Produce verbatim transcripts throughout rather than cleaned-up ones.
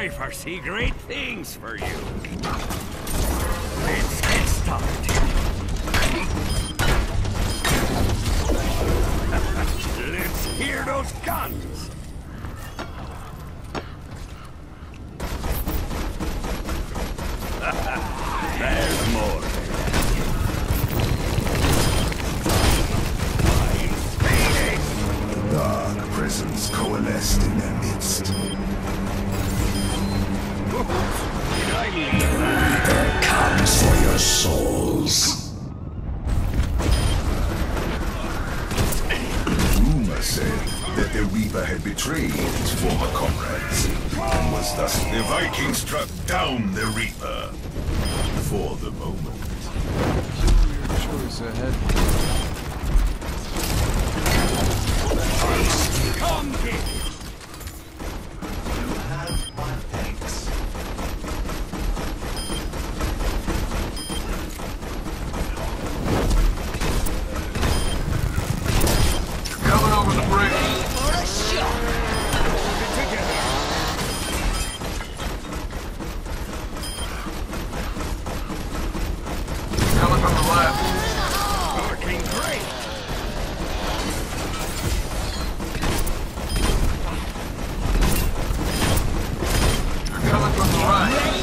I foresee great things for you. Let's get started. Let's hear those guns. There's more. Dark presence coalesced in their midst. Did I mean Reaper comes for your souls. Rumor said that the Reaper had betrayed his former comrades, and was thus the Viking struck down the Reaper. For the moment. Your choice ahead. Come get it. You have my thanks. Coming over the bridge. For a shot! Coming from the left. Working great. Coming from the right.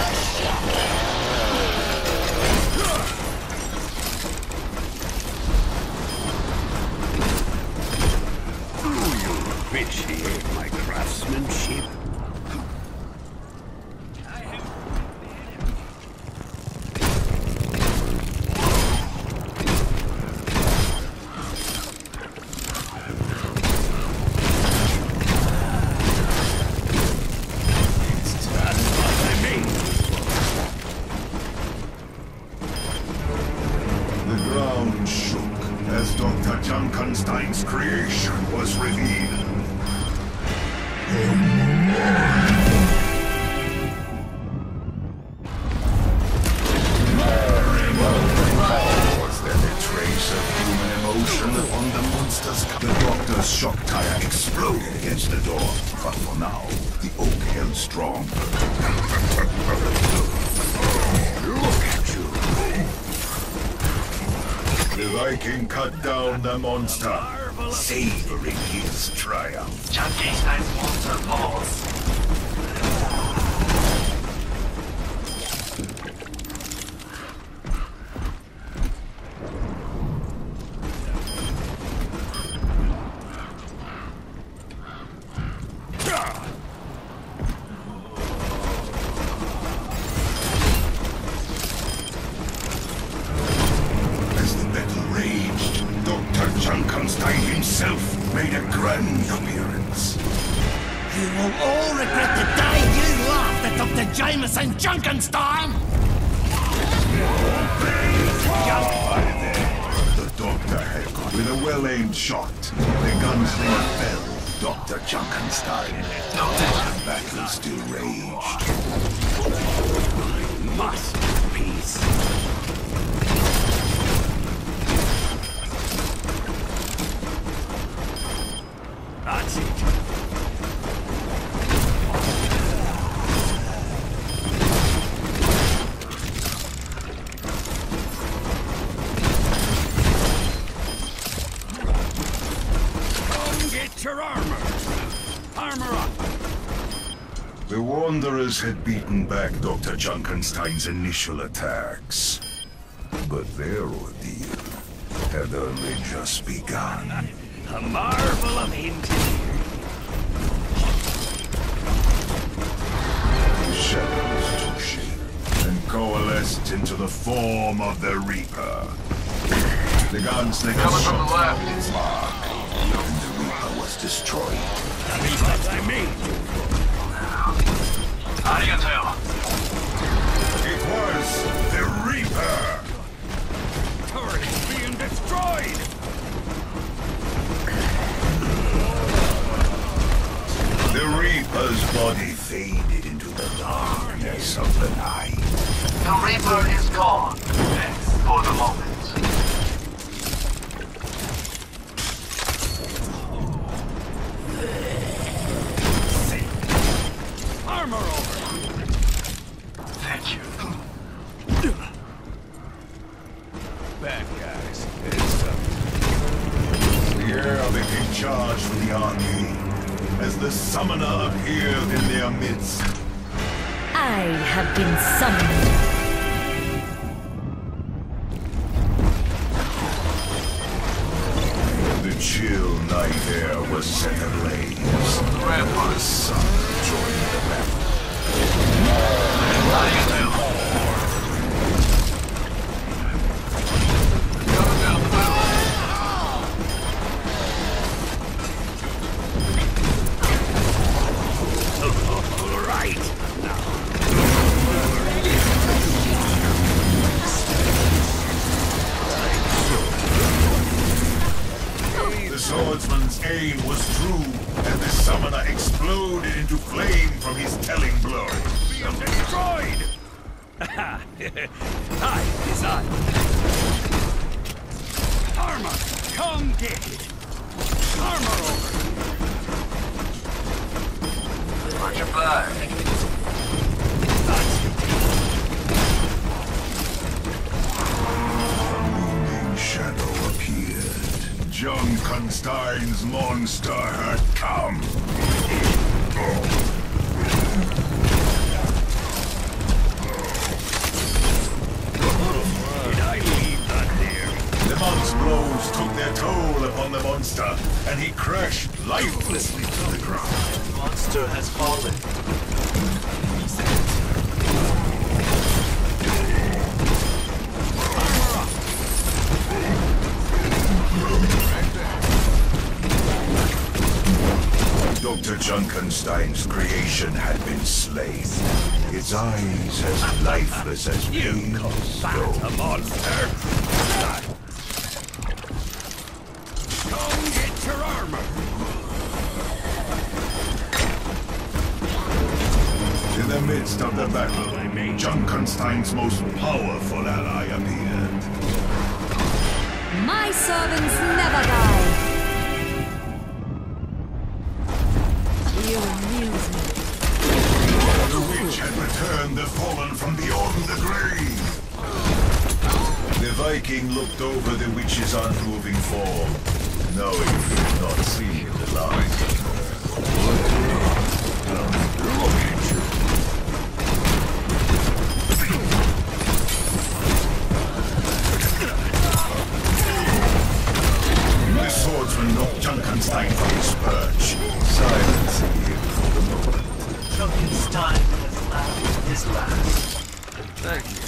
Do you appreciate my craftsmanship? The ground shook as Doctor Junkenstein's creation was revealed. Was there a trace of human emotion upon the monsters? The Doctor's shock tire exploded against the door, but for now, the oak held strong. Look at you! The Viking cut down the monster, savoring his triumph. Junkenstein's monster falls. Junkenstein himself made a grand appearance. You will all regret the day you laughed at Doctor Jameson Junkenstein! The Doctor had caught with a well-aimed shot. The gunslinger fell. Doctor Junkenstein. The battle still raged. Masterpiece. That's it. Come get your armor. Armor up. The Wanderers had beaten back Doctor Junkenstein's initial attacks. But their ordeal had only just begun. A marvel of engineering. The shadows took shape and coalesced into the form of the Reaper. The gunslinger Coming from the shot left. its mark, and the Reaper was destroyed. At least that's I mean. How do you tell? It was the Reaper! Turret is being destroyed. The Reaper's body faded into the darkness of the night. The Reaper is gone. For the moment. Armor over. Yes, it's uh, The air became charged with the arcane as the summoner appeared in their midst. I have been summoned. The chill night air was set ablaze. The sun joined the battle. How do you do? Coming down the middle. all right. The swordsman's aim was true, and the summoner exploded into flame from his telling blow. Being destroyed! Hi, it's I. Armor, come get it. Armor over. Watch your fire. That's it. Looming shadow appeared. Junkenstein's monster had come. Did I leave that there? The monk's blows took their toll upon the monster, and he crashed lifelessly to the ground. Monster has fallen. Doctor Junkenstein's creation had been slain. Its eyes as lifeless as You pain. call that a monster? Come get your armor. In the midst of the battle, Junkenstein's most powerful ally appeared. My servants never die. You amuse me. The witch had returned the fallen from beyond the grave. The Viking looked over the witch's unmoving form, knowing he had not seen the light. The swordsman knocked Junkenstein from his perch, silencing him for the moment. Junkenstein has laughed his last. Thank you.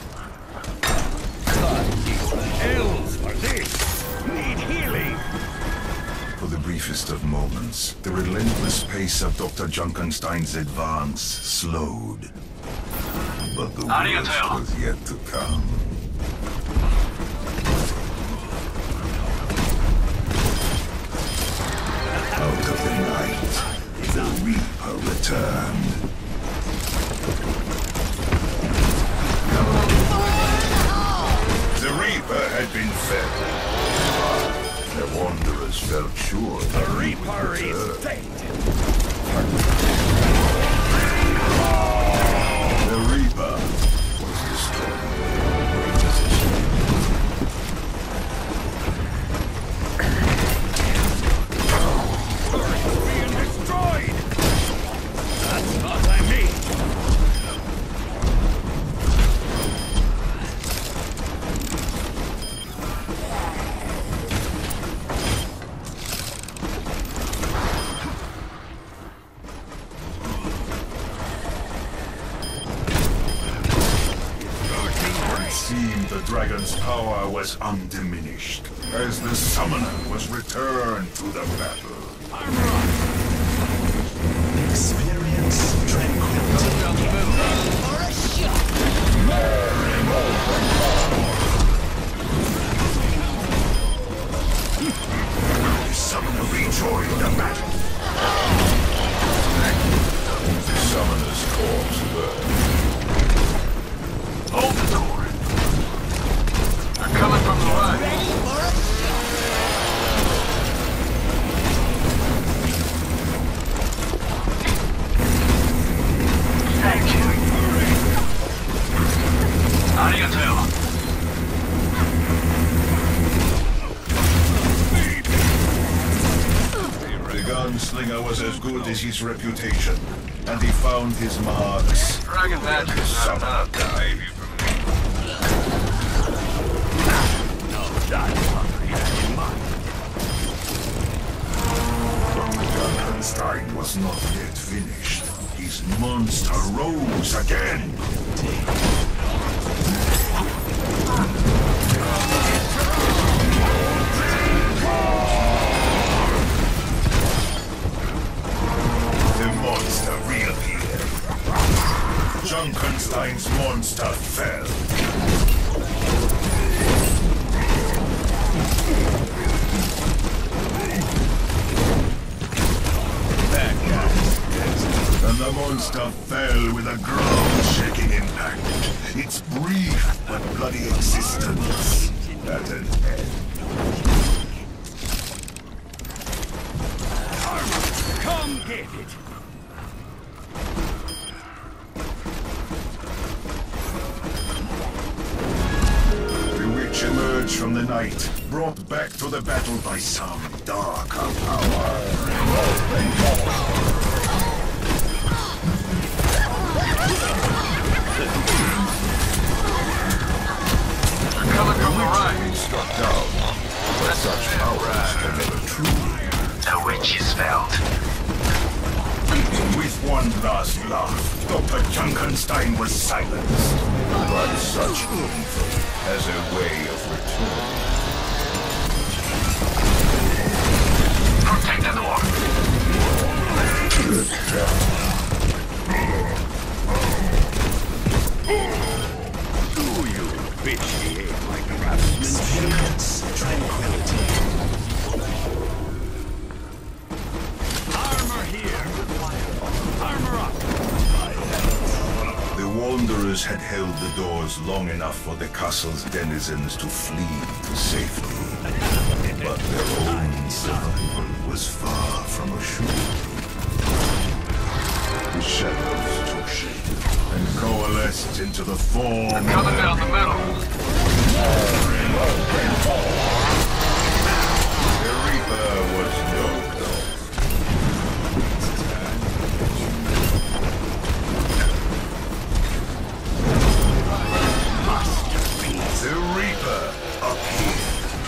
Hells for this. Need healing. For the briefest of moments, the relentless pace of Doctor Junkenstein's advance slowed. But the How do you worst tell? was yet to come. Out of the night, the Reaper returned. The Reaper had been fed. The wanderers felt sure The Reaper is dead. The Reaper was destroyed. Being destroyed. That's what I mean. It seemed the dragon's power was undiminished, as the summoner was returned to the battle. Experience tranquility. Down the middle. For a shot. The summoner rejoined the battle. The summoner's corpse burned. Hold the door. They're coming from the right. Ready for a Thank you. How do you do? Slinger was as good as his reputation, and he found his marks. Dragon magic is not enough to save you from me. No, that's hungry in mind. Junkenstein was not yet finished. His monster rose again. The monster reappeared. Junkenstein's monster fell. And the monster fell with a ground-shaking impact. Its brief but bloody existence at an end. Come get it! The witch emerged from the night, brought back to the battle by some darker power. They're coming from the right. Struck down, but such powers can never truly. The witch is felled. With one last laugh, Doctor Junkenstein was silenced. But such evil has a way of returning. Protect the door. Do you appreciate my craftsmanship? Tranquility. Armor here! Armor up! The Wanderers had held the doors long enough for the castle's denizens to flee to safety. But their own survival was far from assured. The shadows took shape and coalesced into the form. Coming down the middle. The Reaper was no dog. The Reaper appeared.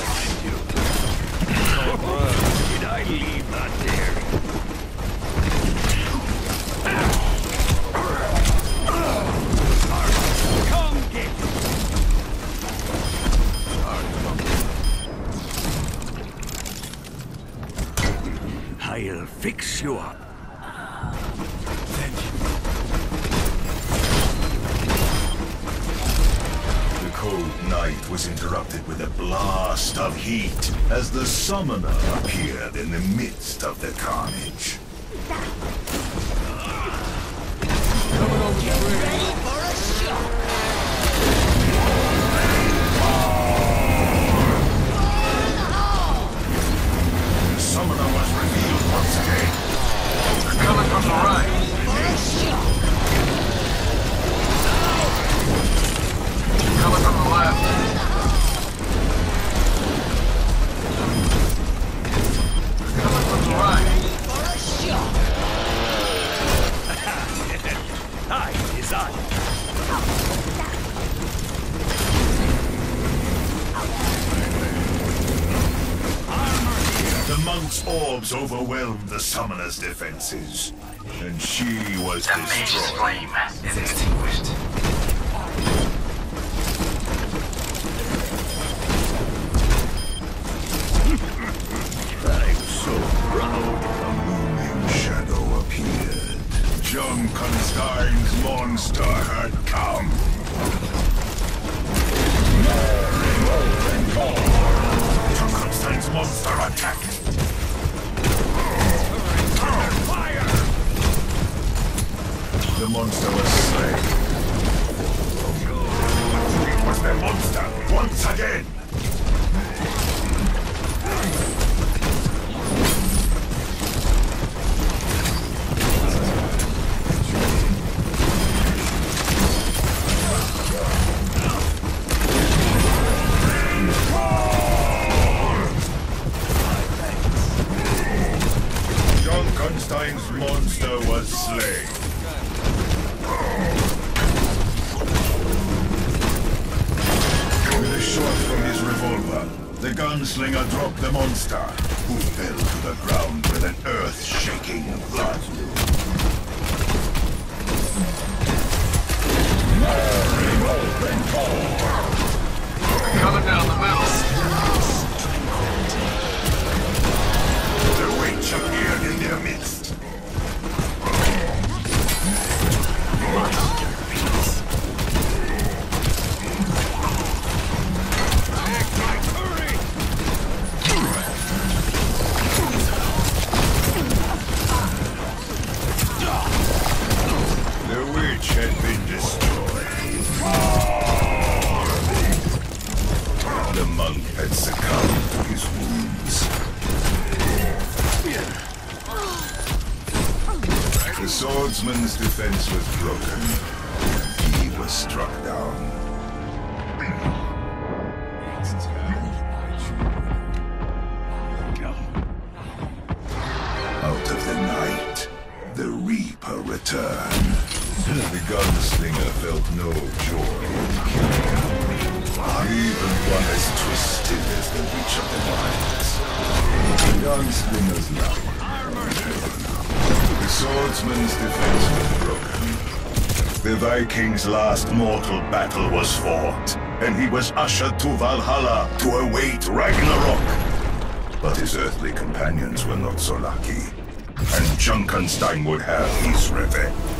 Did I leave that there? Come get it! I'll fix you up. The cold night was interrupted with a blast of heat as the summoner appeared in the midst of the carnage. Get ready for a shock. The summoner was revealed once again. They're coming from the right. For a shock. Coming from the left. They're coming from the right. For a shock. Aye, is on. The monk's orbs overwhelmed the summoner's defenses, and she was The mage's destroyed. flame is extinguished. I'm so proud. A looming shadow appeared. Junkenstein's monster had come. Junkenstein's monster attacked. Fire! The monster was slain. The gunslinger dropped the monster, who fell to the ground with an earth-shaking blood. Coming down the middle. The witch appeared in their midst. Had been destroyed. The monk had succumbed to his wounds. The swordsman's defense was broken. He was struck down. Out of the night, the Reaper returned. The gunslinger felt no joy in killing. Even one as twisted as the Witch of the Wilds. The gunslinger's life. The swordsman's defense was broken. The Viking's last mortal battle was fought, and he was ushered to Valhalla to await Ragnarok. But his earthly companions were not so lucky, and Junkenstein would have his revenge.